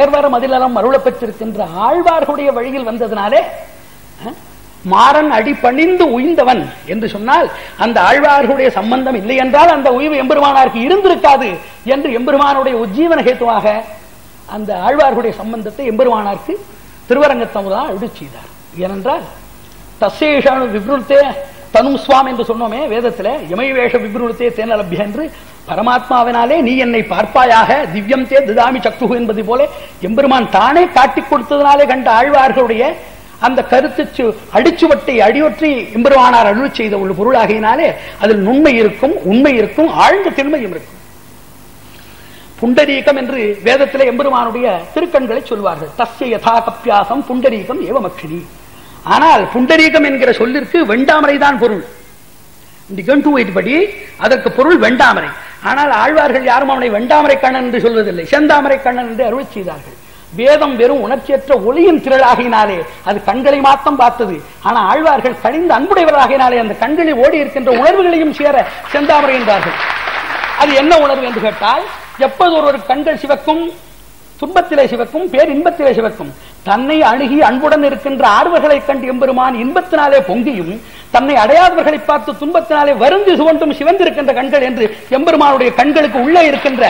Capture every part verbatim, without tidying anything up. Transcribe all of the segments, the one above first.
தேர்வரம் அதிலம் அருளப் பெற்றிருக்கின்ற ஆழ்வார்களுடைய வழியில் வந்ததினாலே மாறன் அடி பணிந்து உய்ந்தவன் என்று சொன்னால் அந்த ஆழ்வார்களுடைய சம்பந்தம் இல்லை என்றால் அந்த உய்வு எம்பெருமானாருக்கு இருந்திருக்காது என்று எம்பெருமானுடைய உஜ்ஜீவன ஹேத்துவாக அந்த ஆழ்வார்களுடைய சம்பந்தத்தை எம்பெருமானாருக்கு திருவரங்கத்தமுதான் அருளி செய்தார். ஏனென்றால் தசேஷானு விப்ருத்தே தனும் சுவாம் என்று சொன்னோமே வேதத்துல, யமைவேஷ விப்ருத்தே தேனலபிய என்று பரமாத்மாவினாலே நீ என்னை பார்ப்பாயாக திவ்யம் தே திதாமி சக்து என்பது போல எம்பெருமான் தானே காட்டிக் கொடுத்ததினாலே கண்ட ஆழ்வார்களுடைய அந்த கருத்து அடிச்சுவட்டை அடியொற்றி எம்பெருமானார் அருளி செய்த ஒரு பொருளாகினாலே அதில் நுண்மை இருக்கும், உண்மை இருக்கும், ஆழ்ந்த திண்மையும் இருக்கும். புண்டரீகம் என்று வேதத்திலே எம்பெருமானுடைய திருக்கண்களை சொல்வார்கள். தஸ்ய யதா கப்யாசம் புண்டரீகம் ஏவமக்ஷினி. ஆனால் புண்டரீகம் என்கிற சொல்லிற்கு வெண்டாமரை தான் பொருள். படி அதற்கு பொருள் வெண்டாமரை. ஆனால் ஆழ்வார்கள் யாரும் அவனை வெண்டாமரை கண்ணன் என்று சொல்வதில்லை, செந்தாமரை கண்ணன் என்று அருளி செய்தார்கள். வேதம் வெறும் உணர்ச்சியற்ற ஒளியின் திரளாகினாலே அது கண்களை மாத்தம் பார்த்தது. ஆனால் ஆழ்வார்கள் கனிந்த அன்புடையவராகினாலே அந்த கண்களில் ஓடி இருக்கின்ற உணர்வுகளையும் சேர செந்தாமரை என்றார்கள். அது என்ன உணர்வு என்று கேட்டால், எப்போது ஒரு கண்கள் சிவக்கும், துன்பத்திலே சிவக்கும், பேர் இன்பத்திலே சிவக்கும். தன்னை அணுகி அன்புடன் இருக்கின்ற ஆர்வர்களை கண்டு எம்பெருமான் இன்பத்தினாலே பொங்கியும், தன்னை அடையாதவர்களை பார்த்து துன்பத்தினாலே வருந்தி சுவண்டும் சிவந்திருக்கின்ற கண்கள் என்று எம்பெருமானுடைய கண்களுக்கு உள்ளே இருக்கின்ற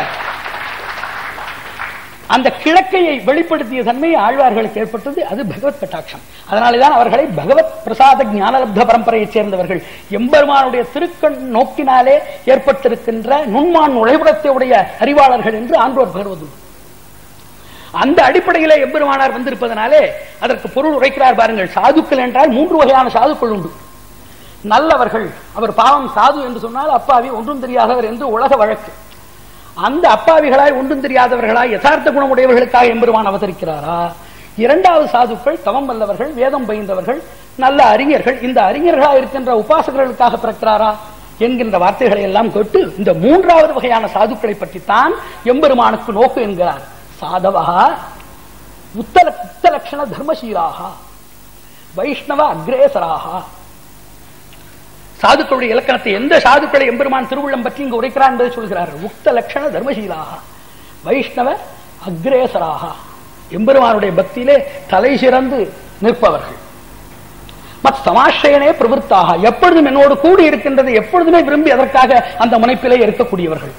அந்த கிழக்கையை வெளிப்படுத்திய தன்மை ஆழ்வார்களுக்கு ஏற்பட்டது. அது பகவத் கட்டாட்சம். அதனாலேதான் அவர்களை பகவத் பிரசாத ஞானலப்த பரம்பரையைச் சேர்ந்தவர்கள். எம்பெருமானுடைய திருக்கண் நோக்கினாலே ஏற்பட்டிருக்கின்ற நுண்மான் நுழைவுடத்தையுடைய அறிவாளர்கள் என்று ஆன்றோர் பகர்வது. அந்த அடிப்படையிலே எம்பெருமானார் வந்திருப்பதனாலே அதற்கு பொருள் உரைக்கிறார் பாருங்கள். சாதுக்கள் என்றால் மூன்று வகையான சாதுக்கள் உண்டு. நல்லவர்கள், அவர் பாவம் சாது என்று சொன்னால் அப்பாவி ஒன்றும் தெரியாதவர் என்று உலக வழக்கு. அந்த அப்பாவிகளாய் ஒன்றும் தெரியாதவர்களாய் யதார்த்த குணமுடையவர்களுக்காக எம்பெருமான் அவதரிக்கிறாரா? இரண்டாவது சாதுக்கள் தவம் வல்லவர்கள், வேதம் பயின்றவர்கள், நல்ல அறிஞர்கள். இந்த அறிஞர்களாக இருக்கின்ற உபாசகர்களுக்காக பிறக்கிறாரா என்கின்ற வார்த்தைகளை எல்லாம் கேட்டு இந்த மூன்றாவது வகையான சாதுக்களை பற்றித்தான் எம்பெருமானுக்கு நோக்கு என்கிறார். சாதவா உத்தல உத்தலக்ஷண தர்மசீலாக வைஷ்ணவ அக்ரேசராக. சாதுக்களுடைய இலக்கணத்தை எந்த சாதுக்களை எம்பெருமான் திருவுள்ளம் பற்றி இங்கு உரைக்கிறார் என்பதை சொல்கிறார்கள். உக்த லட்சண தர்மசீலாக வைஷ்ணவ அக்ரேசராக. எம்பெருமானுடைய பக்தியிலே தலை சிறந்து நிற்பவர்கள். மத் சமாஷ்டயனே பிரவருத்தாக, எப்பொழுதும் என்னோடு கூடி இருக்கின்றது எப்பொழுதுமே விரும்பி அதற்காக அந்த முனைப்பிலே இருக்கக்கூடியவர்கள்.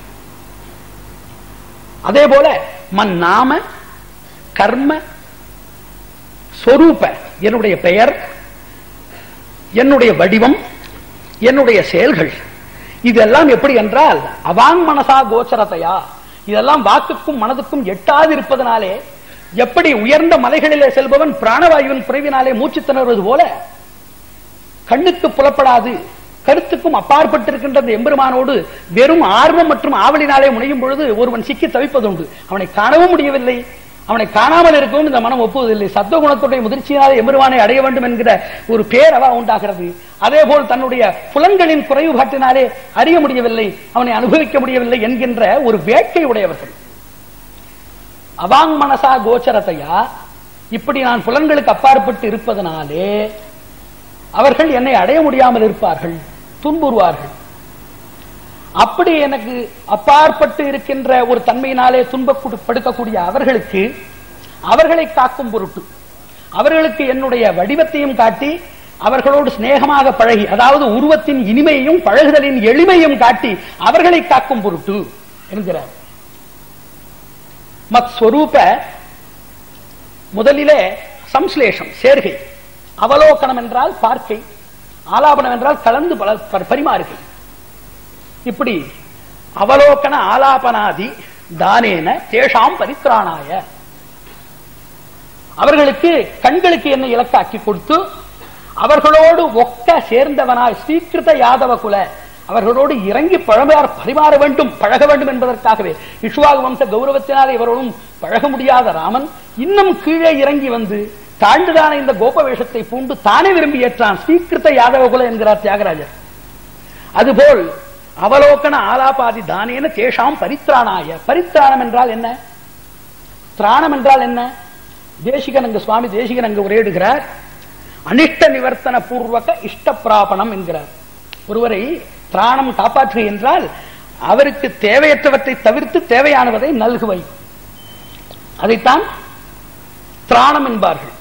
அதே போல மன் நாம கர்ம சொரூப, என்னுடைய பெயர், என்னுடைய வடிவம், என்னுடைய செயல்கள், இதெல்லாம் எப்படி என்றால் அவாங் மனசா கோச்சரத்தையா, இதெல்லாம் வாக்குக்கும் மனதுக்கும் எட்டாது இருப்பதனாலே, எப்படி உயர்ந்த மலைகளிலே செல்பவன் பிராணவாயுவின் குறைவினாலே மூச்சு திணறுவது போல கண்ணுக்கு புலப்படாது கருத்துக்கும் அப்பாற்பட்டிருக்கின்ற எம்பெருமானோடு வெறும் ஆர்வம் மற்றும் ஆவலினாலே முனையும் பொழுது ஒருவன் சிக்கி தவிப்பதுண்டு. அவனை காணவும் முடியவில்லை, அவனை காணாமல் இருக்கவும் இந்த மனம் ஒப்புவதில்லை. சத்துவகுணத்துடைய முதிர்ச்சியினாலே எம்பெருமானை அடைய வேண்டும் என்கிற ஒரு பேரவா உண்டாகிறது. அதே போல் தன்னுடைய புலன்களின் குறைவுபாட்டினாலே அறிய முடியவில்லை, அவனை அனுபவிக்க முடியவில்லை என்கின்ற ஒரு வேட்கை உடையவர்கள். அவாங் மனசா கோச்சரத்தையா, இப்படி நான் புலன்களுக்கு அப்பாற்பட்டு இருப்பதனாலே அவர்கள் என்னை அடைய முடியாமல் இருப்பார்கள், துன்புறுவார்கள். அப்படி எனக்கு அப்பாற்பட்டு இருக்கின்ற ஒரு தன்மையினாலே துன்பப்படுத்தக்கூடிய அவர்களுக்கு அவர்களை காக்கும் பொருட்டு, அவர்களுக்கு என்னுடைய வடிவத்தையும் காட்டி அவர்களோடு சிநேகமாக பழகி, அதாவது உருவத்தின் இனிமையையும் பழகுதலின் எளிமையும் காட்டி அவர்களை காக்கும் பொருட்டு என்கிறார். மத் ஸ்வரூப முதலிலே சம்ஸ்லேஷம் சேர்கை, அவலோகனம் என்றால் பார்க்கை, ஆலாபனம் என்றால் கலந்து பரிமாறுகை. இப்படி அவலோகன ஆலாபனாதி தானேன தேஷாம் பரித்ராணாய, அவர்களுக்கு கண்களுக்கு என்ன இலக்காக்கி கொடுத்து அவர்களோடு ஒக்க சேர்ந்தவனாய் ஸ்ரீகிருத யாதவ குல, அவர்களோடு இறங்கி பழமாற பரிமாற வேண்டும், பழக வேண்டும் என்பதற்காகவே இக்ஷ்வாகு வம்ச கௌரவத்தினால் இவரோடும் பழக முடியாத ராமன் இன்னும் கீழே இறங்கி வந்து தாழ்ந்துதான இந்த கோப வேஷத்தை பூண்டு தானே விரும்பி ஏற்றான். ஸ்ரீகிருத யாதவ குல என்கிறார் தியாகராஜர். அதுபோல் அவலோகன ஆலாபாதி தானேன தேஷாம் பரித்ராணாய. பரித்ராணம் என்றால் என்ன, திராணம் என்றால் என்ன? தேசிகன் அங்கு சுவாமி தேசிகன் அங்கு உரையிடுகிறார். அனிஷ்ட நிவர்த்தன பூர்வக இஷ்ட பிராபணம் என்கிறார். ஒருவரை திராணம் காப்பாற்று என்றால் அவருக்கு தேவையற்றவற்றை தவிர்த்து தேவையானவதை நல்குவை, அதைத்தான் திராணம் என்பார்கள்.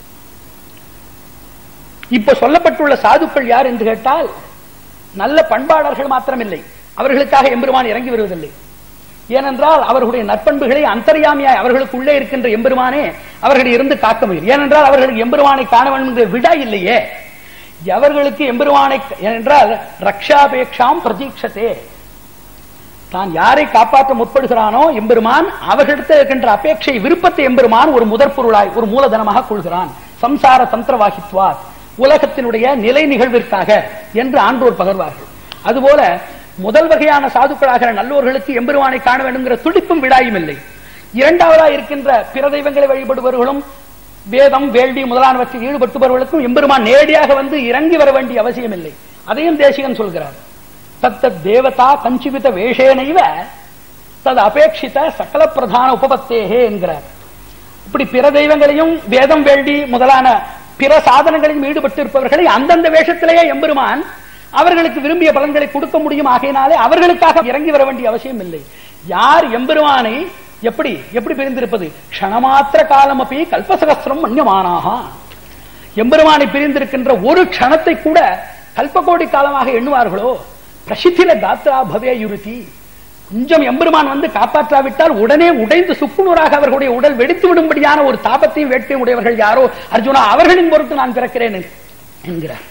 இப்ப சொல்லப்பட்டுள்ள சாதுக்கள் யார் என்று கேட்டால் நல்ல பண்பாளர்கள் மாத்திரமில்லை, அவர்களுக்காக எம்பெருமான் இறங்கி வருவதில்லை. ஏனென்றால் அவர்களுடைய நற்பண்புகளை அந்தர்யாமியாய் அவர்களுக்கு உள்ளே இருக்கின்ற எம்பெருமானே அவர்களை இருந்து காக்க முடியும். ஏனென்றால் அவர்களுக்கு எம்பெருமானை காண வேண்டும் என்ற விடா இல்லையே. அவர்களுக்கு எம்பெருமானை ஏனென்றால் ரக்ஷாபேக்ஷாம் பிரதீட்சத்தே, தான் யாரை காப்பாற்ற முற்படுகிறானோ எம்பெருமான் அவர்களிடத்தில் இருக்கின்ற அபேட்சை விருப்பத்தை எம்பெருமான் ஒரு முதற் பொருளாய் ஒரு மூலதனமாக கொள்கிறான். சம்சார தந்திரவாகித்வார், உலகத்தினுடைய நிலை நிகழ்விற்காக என்று ஆன்றோர் பகர்வார்கள். அதுபோல முதல் வகையான சாதுக்களாகிற நல்லோர்களுக்கு எம்பெருமானை காண வேண்டும்ங்கிற துடிப்பும் விடாயும் இல்லை. இரண்டாவதாக இருக்கின்ற பிற தெய்வங்களை வழிபடுபவர்களும் வேதம் வேள்வி முதலானவற்றில் ஈடுபட்டுபவர்களுக்கும் எம்பெருமான் நேரடியாக வந்து இறங்கி வர வேண்டிய அவசியம் இல்லை. அதையும் தேசிகன் சொல்கிறார். தத்தத் தேவதா கஞ்சிவித வேஷேனைவ தது அபேட்சித சகல பிரதான உபபத்தேகே என்கிறார். இப்படி பிற தெய்வங்களையும் வேதம் வேள்வி முதலான பிற சாதனங்களையும் ஈடுபட்டு இருப்பவர்களை அந்தந்த வேஷத்திலேயே எம்பெருமான் அவர்களுக்கு விரும்பிய பலன்களை கொடுக்க முடியும். ஆகையினாலே அவர்களுக்காக இறங்கி வர வேண்டிய அவசியம் இல்லை. யார் எம்பெருமானை எப்படி எப்படி பிரிந்திருப்பது? க்ஷணமாத்திர காலம் அப்படி கல்பசகஸ்திரம் மன்யமானாக, எம்பெருமானை பிரிந்திருக்கின்ற ஒரு க்ஷணத்தை கூட கல்பகோடி காலமாக எண்ணுவார்களோ பிரசித்தில காத்ரா பவே யுருதி, கொஞ்சம் எம்பெருமான் வந்து காப்பாற்றாவிட்டால் உடனே உடைந்து சுக்குநூறாக அவர்களுடைய உடல் வெடித்து விடும்படியான ஒரு தாபத்தையும் வேட்கையும் உடையவர்கள் யாரோ அர்ஜுனா, அவர்களின் பொருட்டு நான் பிறக்கிறேன் என்கிறார்.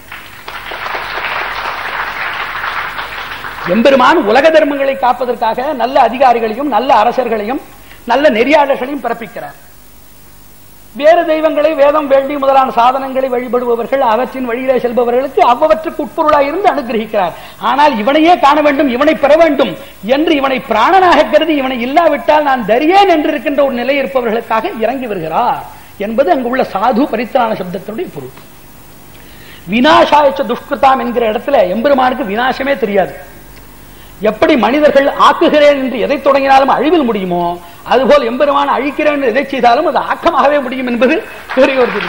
எம்பெருமான் உலக தர்மங்களை காப்பதற்காக நல்ல அதிகாரிகளையும் நல்ல அரசர்களையும் நல்ல நெறியாளர்களையும் பிறப்பிக்கிறார். வேறு தெய்வங்களை வேதம் வேள்வி முதலான சாதனங்களை வழிபடுபவர்கள் அவற்றின் வழியிலே செல்பவர்களுக்கு அவ்வவற்றுக்கு உட்பொருளாக இருந்து அனுகிரகிக்கிறார். ஆனால் இவனையே காண வேண்டும், இவனை பெற வேண்டும் என்று இவனை பிராணனாக கருதி இவனை இல்லாவிட்டால் நான் தரியேன் என்று இருக்கின்ற ஒரு நிலை இருப்பவர்களுக்காக இறங்கி வருகிறார் என்பது அங்குள்ள சாது பரித்ராண சப்தத்தினுடைய பொருள். விநாசாயச்ச துஷ்கிருதாம் என்கிற இடத்துல எம்பெருமானுக்கு விநாசமே தெரியாது. எப்படி மனிதர்கள் ஆக்குகிறேன் என்று எதை தொடங்கினாலும் அழிவில் முடியுமோ அதுபோல் எம்பெருமான் அழிக்கிறேன் என்று எதை செய்தாலும் அது ஆக்கமாகவே முடியும் என்பது பெரியோர்.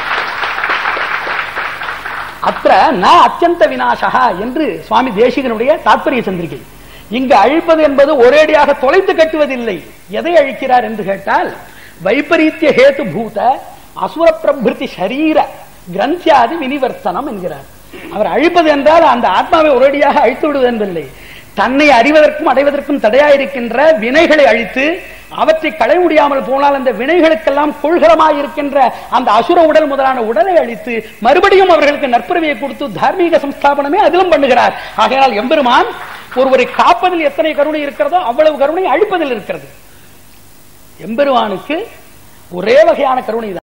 அத்த ந அத்தியந்த விநாசகா என்று சுவாமி தேசிகனுடைய தாத்பரிய சந்திரிகை. இங்கு அழிப்பது என்பது ஒரேடியாக தொலைத்து கட்டுவதில்லை. எதை அழிக்கிறார் என்று கேட்டால் வைபரீத்திய ஹேத்து பூத அசுர பிரபிருத்தி சரீர கிரந்தியாதி வினிவர்த்தனம் என்கிறார். அவர் அழிப்பது என்றால் அந்த ஆத்மாவை ஒரேடியாக அழித்து விடுவது என்பதில்லை. தன்னை அறிவதற்கும் அடைவதற்கும் தடையாயிருக்கின்ற வினைகளை அழித்து அவற்றை களை முடியாமல் போனால் அந்த வினைகளுக்கெல்லாம் கொள்கரமாயிருக்கின்ற அந்த அசுர உடல் முதலான உடலை அழித்து மறுபடியும் அவர்களுக்கு நற்புறவியை கொடுத்து தார்மீக சம்ஸ்தாபனமே அதிலும் பண்ணுகிறார். ஆகையால் எம்பெருமான் ஒருவரை காப்பதில் எத்தனை கருணை இருக்கிறதோ அவ்வளவு கருணை அழிப்பதில் இருக்கிறது. எம்பெருமானுக்கு ஒரே வகையான கருணை தான்.